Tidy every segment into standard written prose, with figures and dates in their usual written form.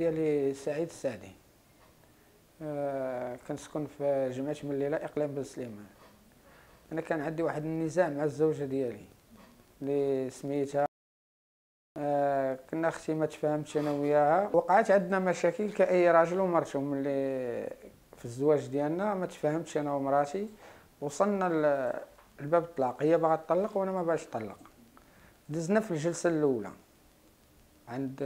ديالي سعيد السعدي. كنسكن في جمعية مليلة إقليم بن سليمان. أنا كان عندي واحد النزاع مع الزوجة ديالي اللي سميتها. كنا أختي ما تفاهمتش أنا وياها، وقعت عندنا مشاكل كأي راجل ومرته. ملي في الزواج ديالنا ما تفاهمتش أنا ومراتي، وصلنا لباب الطلاق. هي باغا تطلق وأنا ما باغاش نطلق. دزنا في الجلسة الأولى عند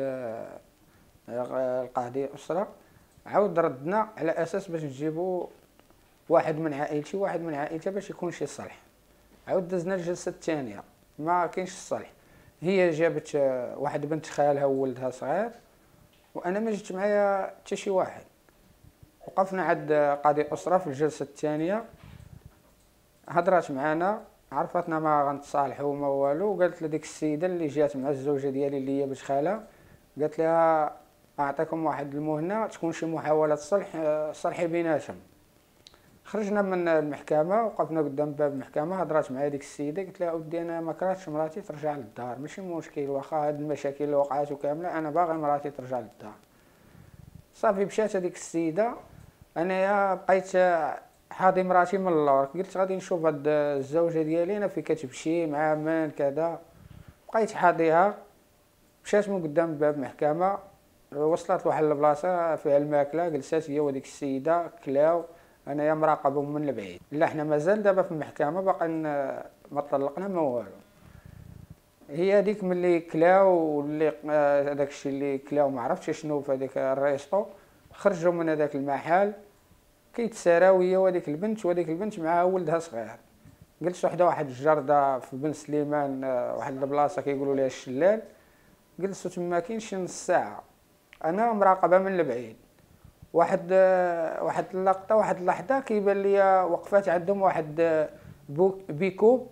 القاضي أسرة، عاود ردنا على اساس باش نجيبوا واحد من عائلتي وواحد من عائلتها باش يكون شي صلح. عاود دزنا الجلسه الثانيه ما كاينش الصلح. هي جابت واحد بنت خالها وولدها صغير، وانا ما جيت معايا حتى شي واحد. وقفنا عند قاضي اسره في الجلسه الثانيه، هضرات معنا، عرفتنا ما غنتصالحوا ما والو. وقالت لديك السيده اللي جات مع الزوجه ديالي اللي هي بنت خالها، قالت لها اعطيكم واحد المهنه تكون شي محاوله صلح بيناتهم. خرجنا من المحكمه وقفنا قدام باب المحكمه، هضرات مع ديك السيده، قلت لها اودي انا ما كرهتش مراتي ترجع للدار، ماشي مشكل، واخا هاد المشاكل اللي وقعات وكامله انا باغي مراتي ترجع للدار. صافي مشات هذيك السيده، انايا بقيت حاضي مراتي من اللور. قلت غادي نشوف هاد الزوجه ديالي انا في كتمشي مع من كذا. بقيت حاضيها، مشات من قدام باب المحكمه، وصلت لواحد البلاصه فيها الماكله، جلسات هي وديك السيده كلاو، انايا مراقبهم من البعيد. لا حنا مازال دابا في المحكمه باقي ما طلقنا ما والو. هي هذيك ملي كلاو واللي هذاك الشيء اللي كلاو ما عرفتش شنو في هذيك الريسطو، خرجوا من هذاك المحل كيتساراو هي وهذيك البنت، وهذيك البنت معها ولدها صغير. جلسوا حدا واحد الجرده في بن سليمان، واحد البلاصه كيقولوا ليها الشلال. جلسوا تما كاين شي نص ساعه، انا مراقبه من البعيد. واحد اللقطه، واحد اللحظه كيبان لي وقفات عندهم واحد بيكوب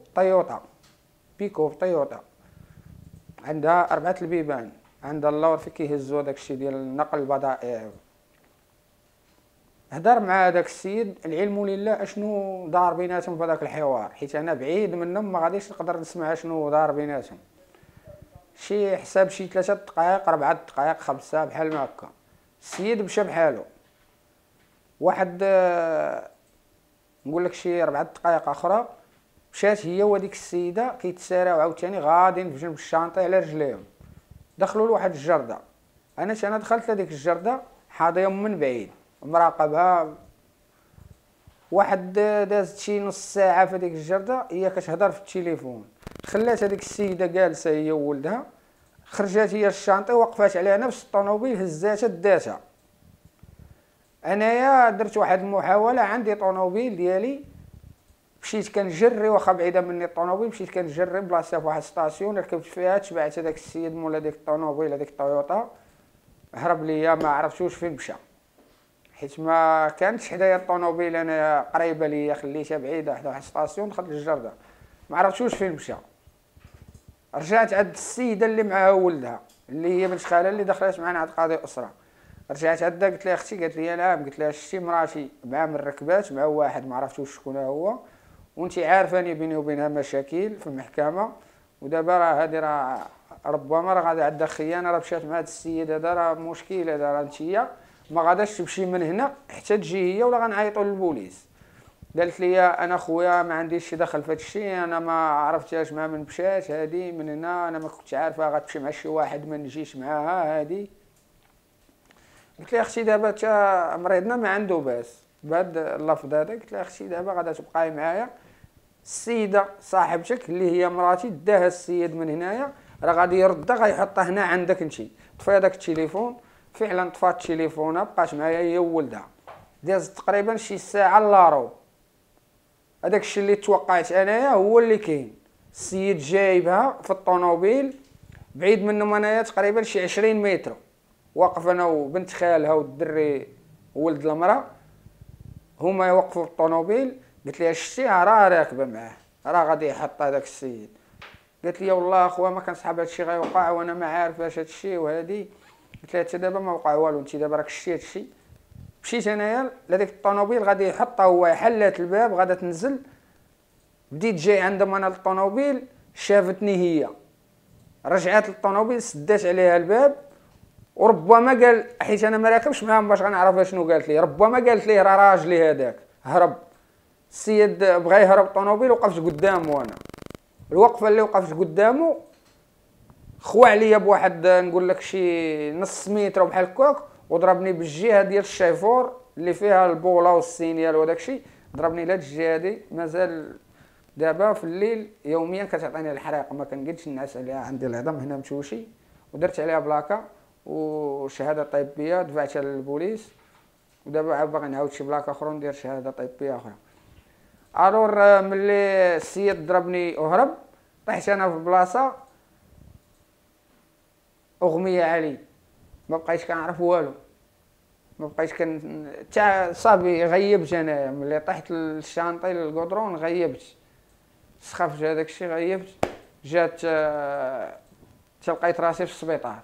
طيوطا عندها 4 البيبان، عندها اللور في كيهزوا داك الشيء ديال النقل البضائع. هضر مع داك السيد، العلم لله اشنو دار بيناتهم في هذاك الحوار، حيت انا بعيد منهم ما غاديش نقدر نسمع شنو دار بيناتهم. شي حساب شي 3 دقائق 4 دقائق 5 بحال ما هكا. السيد مشى بحالو، واحد نقول لك شي 4 دقائق اخرى مشات هي وديك السيده كيتساراو عاوتاني غاديين في جنب الشانطي على رجليهم. دخلوا لواحد الجرده، انا دخلت لديك الجرده حاضيهم من بعيد مراقبها. واحد دازت شي نص ساعه في هذيك الجرده هي كتهضر في التليفون. خلات هذيك السيده جالسه هي وولدها، خرجات هي الشانطي وقفات عليها نفس الطوموبيل، هزاتها داتها. انايا درت واحد المحاوله، عندي طوموبيل ديالي، مشيت كنجري واخا بعيده مني الطوموبيل، مشيت كنجري بلاصه في واحد السطاسيون، ركبت فيها، تبعت هذاك السيد مول هذيك الطوموبيل هذيك طويوطا، هرب ليا ما عرفتوش فين مشى، حيت ما كانتش حدايا الطوموبيل، انا قريبه ليا خليتها بعيده حدا واحد السطاسيون، دخلت للجرده ما عرفتوش فين مشى. رجعت عند السيده اللي معها ولدها اللي هي بنت خالها اللي دخلت معنا عند قاضي اسره. رجعت عندها قلت لها اختي، قالت لي نعم. قلت لها شتي مراتي مع من ركبات مع واحد ما عرفتوش شكون هو، وانت عارفاني بيني وبينها مشاكل في المحكمه، ودابا راه هذه راه ربما راه غادي عندها خيانه، راه مشات مع هذا السيد هذا، راه مشكل هذا، راه انتيا ما غاداش تمشي من هنا حتى تجي هي ولا غنعيطوا للبوليس. قالت لي انا خويا ما عنديش شي دخل في هذا الشيء، انا ما عرفتهاش مع من مشات هذه من هنا، انا ما كنتش عارفه غتمشي مع شي واحد ما نجيش معاها هذه. قلت لها اختي دابا تا مريضنا ما عنده باس بهذا اللفظ هذا. قلت لها اختي دابا غادا تبقاي معايا، السيده صاحبتك اللي هي مراتي داها السيد من هنايا، راه غادي يردها غيحطها هنا عندك انت. طفي هذاك التليفون. فعلا طفات التليفون، بقات معايا هي وولدها. دازت تقريبا شي ساعه لارو. هذاك الشيء اللي توقعت انايا هو اللي كاين. السيد جايبها في الطوموبيل بعيد منهم انايا تقريبا شي 20 متر، واقف انا وبنت خالها والدري ولد المراه، هما يوقفوا في الطوموبيل. قلت لها شتي راه راكبه معاه، راه غادي يحط هذاك السيد. قالت لي والله اخويا ما كنصحاب هذا الشيء غيوقع وانا ما عارفاش هذا الشيء وهذه. قلت لها حتى دابا ما وقع والو، انت دابا راك شتي هذا الشيء. مشيت انايا لهذيك الطوموبيل غادي يحطها هو، حلات الباب غادا تنزل، بديت جاي عندهم انا للطوموبيل، شافتني هي، رجعت للطوموبيل سدات عليها الباب وربما قال، حيت انا ما راكبش معاهم باش غنعرف شنو قالت لي، ربما قالت ليه راه راجلي هذاك هرب. السيد بغى يهرب الطوموبيل وقفت قدامه، انا الوقفه اللي وقفت قدامه خوا عليا بواحد نقول لك شي نص متر بحال هكاك، وضربني بالجهه ديال الشيفور اللي فيها البوله والسينيال وداك الشيء، ضربني لهاد الجهه هادي. مازال دابا في الليل يوميا كتعطيني الحريقه، ما كنقدش نعس عليها، عندي العظم هنا مشوشي، ودرت عليها بلاكه وشهاده طبيه دفعتها للبوليس، ودابا عاد باغي نعاود شي بلاكه اخرى وندير شهاده طبيه اخرى. الور ملي السيد ضربني وهرب طحت انا في بلاصه اغميه علي، ما بقيتش كنعرف والو، ما بقيتش حتى صافي غيبت انايا. ملي طحت للشانطي للقدرون غيبت، سخفت هذاك الشيء غيبت. جات تلقيت راسي في السبيطار،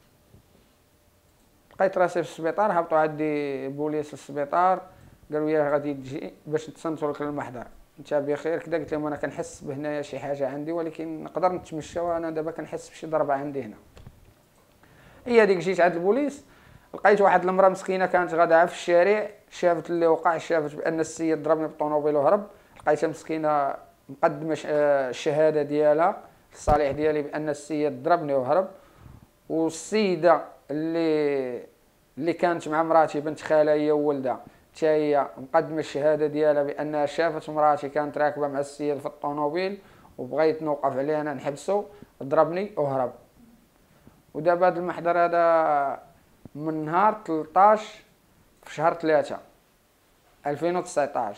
لقيت راسي في السبيطار، هبطوا عندي بوليس للسبيطار، قالوا لي غادي تجي باش نتصنتوا لك للمحضر، انت بخير كدا. قلت لهم انا كنحس بهنايا شي حاجه عندي، ولكن نقدر نتمشى، وانا دابا كنحس بشي ضربه عندي هنا. هي ديك جيت عند البوليس، لقيت واحد المراه مسكينه كانت غاده في الشارع، شافت اللي وقع، شافت بان السيد ضربني بالطوموبيل وهرب، لقيتها مسكينه مقدمه الشهاده ديالها الصالح ديالي بان السيد ضربني وهرب. والسيده اللي كانت مع مراتي بنت خالها هي وولدها، حتى هي مقدمه الشهاده ديالها بانها شافت مراتي كانت راكبه مع السيد في الطوموبيل، وبغيت نوقف عليه انا نحبسو، ضربني وهرب. ودابا هذا المحضر هذا من نهار 13 في شهر 3 2019،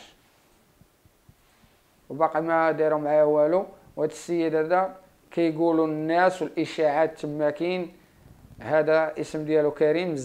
وباقي ما داروا معايا والو. وهذا السيد هذا كيقولوا الناس والاشاعات تما كاين، هذا اسم ديالو كريم،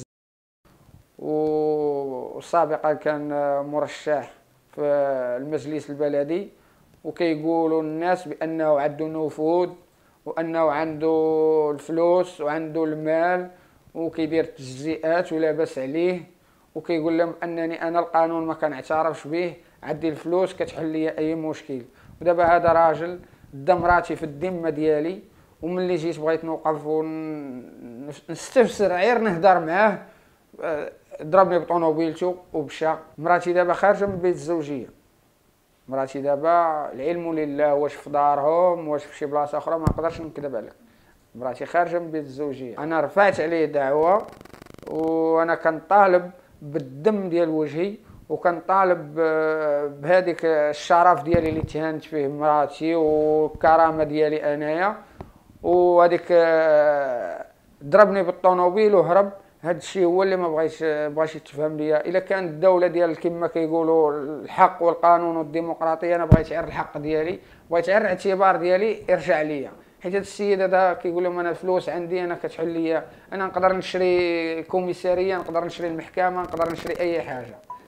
وسابقا كان مرشح في المجلس البلدي، وكيقولوا الناس بانه عنده نفوذ، وانه عنده الفلوس وعنده المال، وكيدير تجزئات ولاباس عليه، وكيقول لهم انني انا القانون ما كنعترفش به، عندي الفلوس كتحل لي اي مشكل. ودابا هذا راجل دا مراتي في الذمه ديالي، وملي جيت بغيت نوقف ونستفسر غير نهضر معاه، ضربني بطونوبيلتو ومشى. مراتي دابا خارجه من البيت الزوجيه، مراتي دابا العلم لله، واش في دارهم واش في شي بلاصه اخرى ما نقدرش نكذب عليك، مراتي خارجه من بيت الزوجيه. انا رفعت عليه دعوه، وانا كنطالب بالدم ديال وجهي، وكنطالب بهذيك الشرف ديالي اللي تهانت فيه مراتي، والكرامه ديالي انايا، وهذيك ضربني بالطوموبيل وهرب. هذا الشيء هو اللي ما بغاش يتفهم ليا. الا كان الدوله ديال كما كيقولوا الحق والقانون والديمقراطيه، انا بغيت غير الحق ديالي، بغيت غير الاعتبار ديالي يرجع ليا. حيت هذا السيد هذا كيقول لهم انا الفلوس عندي، انا كتحل ليا، انا نقدر نشري كوميساريه، نقدر نشري المحكمه، نقدر نشري اي حاجه.